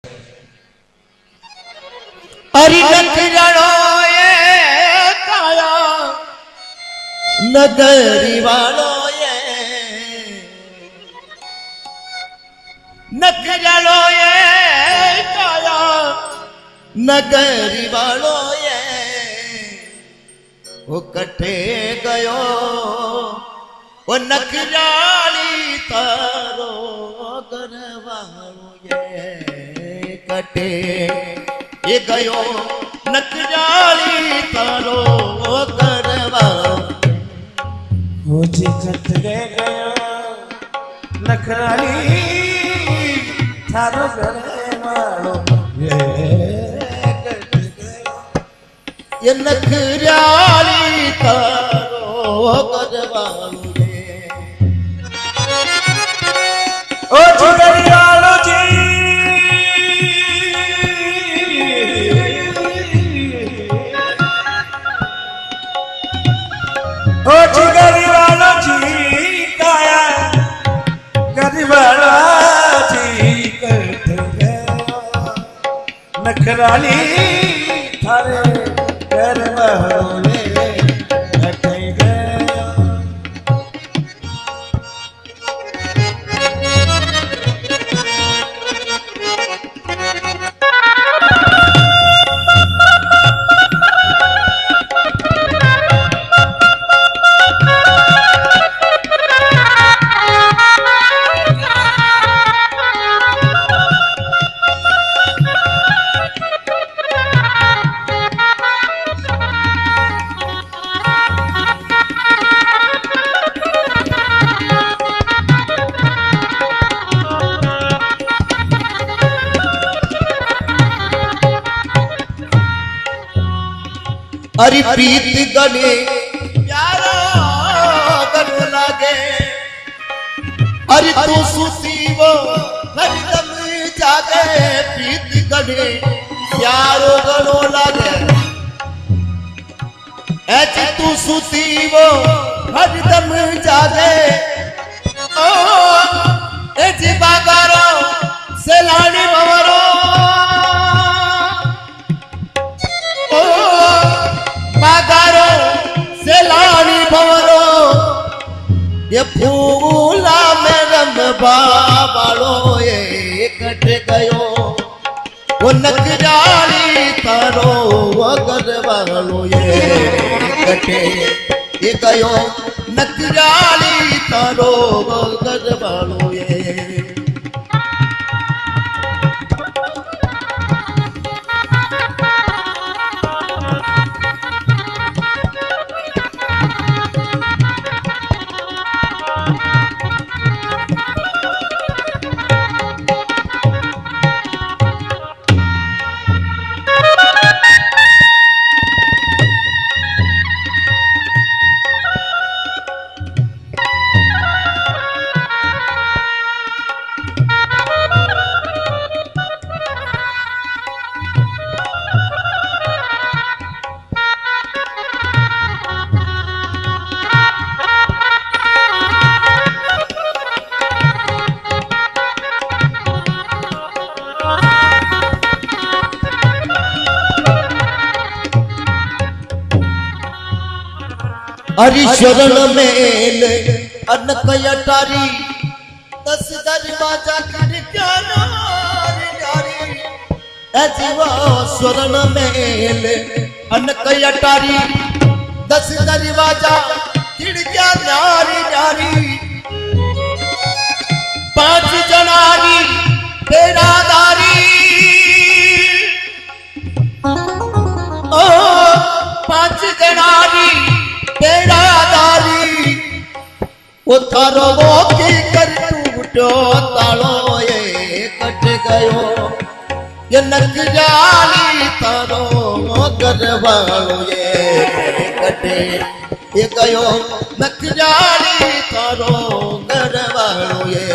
अरे नखरालो ये काया नगरी वालो ये नखरालो ये काया नगरी वालो ये वो कटे गयो वो नखराली तारो गरवालो ये कटे ये गयो नखराली तारो गरवा हो जी कट गयो नखराली थारो गरवालो ये नखराली तारो गरवालो ओ जी गरवालो जी ओ जी गरवालो जी काया गरवालो जी कट गयो नखराली थारे गरवालो कट गयो अरे प्रीत गले प्यारा गलो लागे अरे तू सुती वो हरदम जागे प्रीत गले प्यारो गलो लागे ऐसी तू सुती वो हरदम जागे ओ ऐसी बागारो सेलानी भवरो बागारो सेलानी भवरो ये फूला में रंबा वालो ये कट गयो वो नखराली तारो अगर वालो ये कटे ये गयो नखराली तारो अगर वालो ये हरि शरण मेल अनक अटारी 10 दरवाजा कर जारी जीवा शरण मेल अनक अटारी 10 दरवाजा खिड़कियां जारी जारी 5 जनारी तेरा दारी ओ 5 जनारी तेरा दारी वो थारो वो की कर टूटो तालो ये कट गयो ये नखराली तारो गरवालो ये कटे ये गयो नखराली तारो गरवालो ये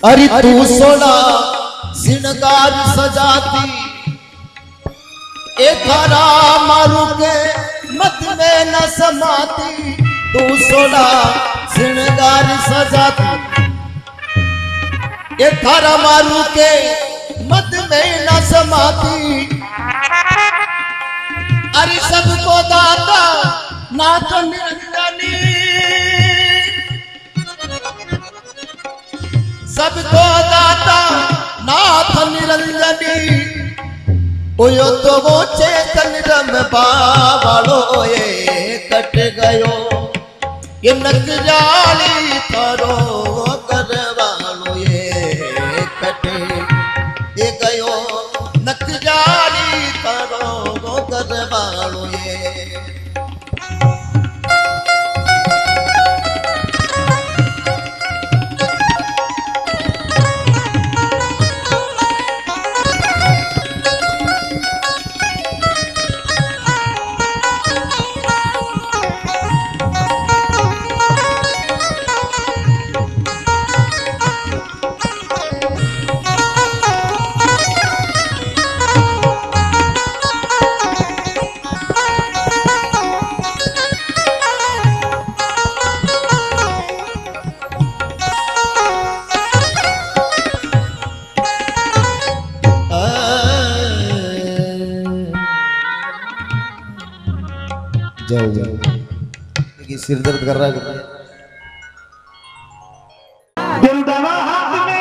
अरे तू सोना श्रृंगार सजाती एक हरा मारू के मत में न समाती। तू सोना श्रृंगार सजाती एक हरा मारू के मत में न समाती। अरे सबको दाता नाथ निरंजनी, सबको दाता नाथ निरंजनी। ओयो तो वो चेतन रम बावालो ये कट गयो ये नक जाली थारो करवालो ये कट ये गयो नक जाली थारो करवालो ये। जाओ जाओ सिर दर्द कर रहा है। दिल दवा हाथ में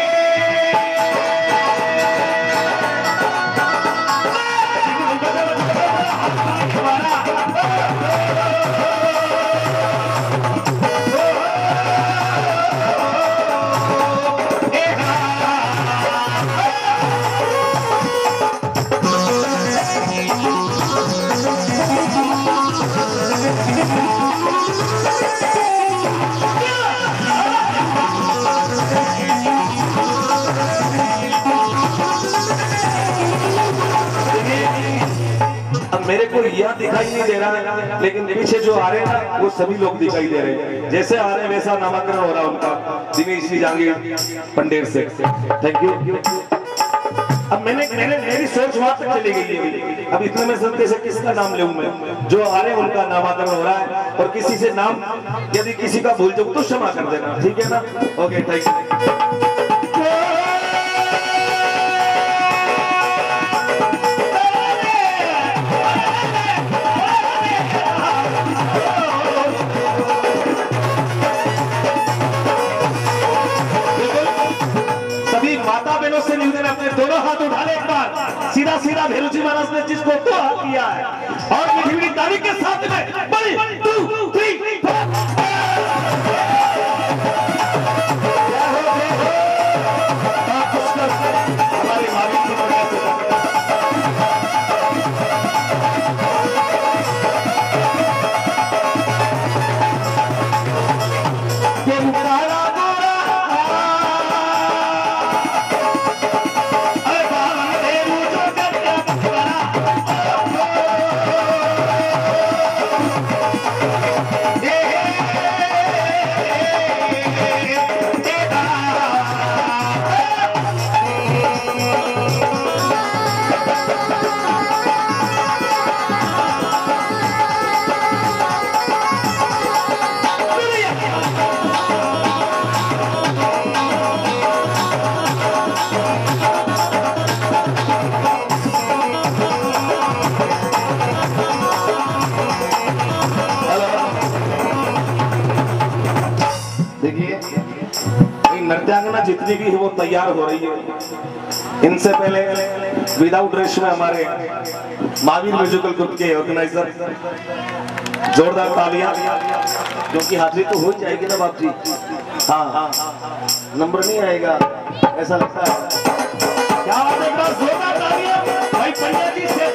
मेरे को यह दिखाई नहीं दे रहा है, लेकिन पीछे जो आ रहे हैं ना वो सभी लोग दिखाई दे रहे हैं। जैसे आ रहे हैं वैसा नामाकरण हो रहा है उनका दिनेश जी जहांगीर पंडेर से। Thank you. अब मेरी सोच वहां तक चली गई है। अब इतने में सबके से किसका नाम लूं मैं? जो आ रहे हैं उनका नामाकरण हो रहा है और किसी से नाम यदि किसी का भूल जाऊं तो क्षमा कर देना, ठीक है ना? Okay thank you. से निवेदन अपने दोनों हाथ उठा ले एक बार सीधा सीधा भेरू जी महाराज ने जिसको दो हाथ दिया है और मीठी मीठी ताली के साथ में 1 2 3 4 हमारे मालिक की वजह से नृत्यांगना जितनी भी है वो तैयार हो रही है। इनसे पहले विदाउट ड्रेस में हमारे महावीर म्यूजिकल ग्रुप के ऑर्गेनाइजर जोरदार तालियां, क्योंकि हाजिरी तो हो जाएगी ना बाप जी। हाँ नंबर नहीं आएगा ऐसा लगता है। क्या बात है, जोरदार तालियां भाई पंडित जी से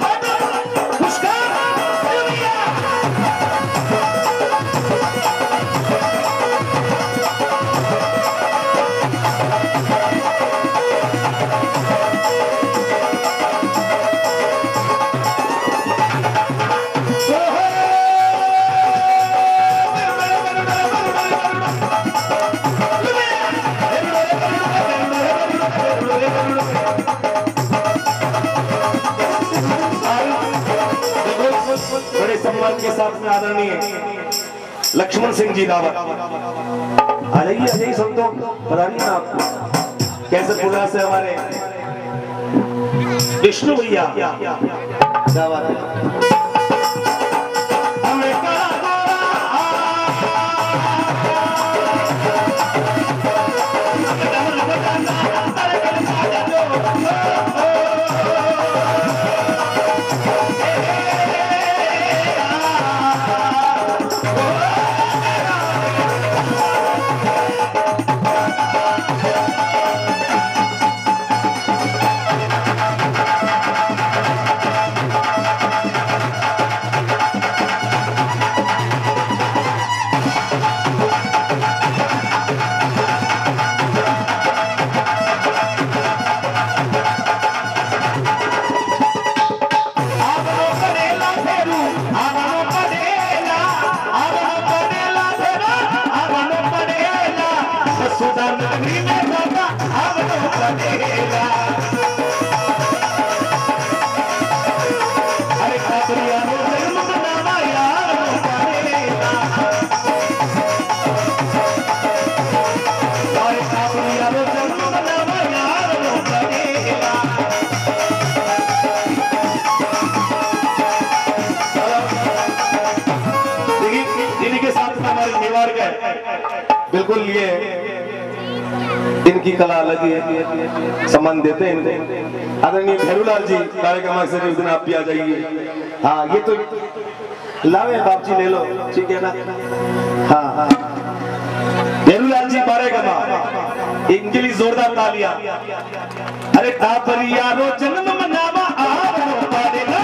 सम्मान के साथ में आदरणीय लक्ष्मण सिंह जी रावत आ जाइए संतों, बता रही ना आपको कैसे पुरा से हमारे विष्णु भैया क्या बात है। बिल्कुल ये इनकी कला अलग है, सम्मान देते हैं इनको। आदरणीय भैरूलाल जी कार्यक्रम से उस दिन आप भी आ जाइए। हाँ ये तो लावे बाप जी ले लो, ठीक है ना। हाँ हाँ भैरूलाल जी बारेगमा, इनके लिए जोरदार तालियां। अरे तापरिया रो जन्म मनावा आवो पारेगा,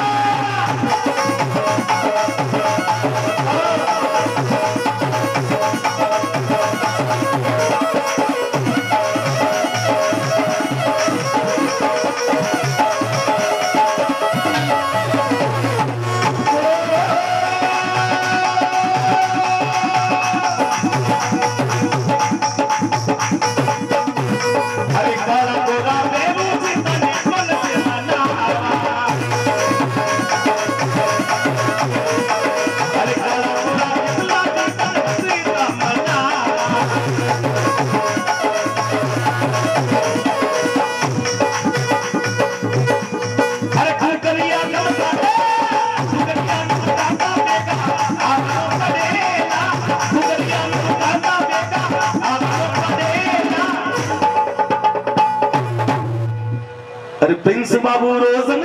प्रिंस बाबू रोज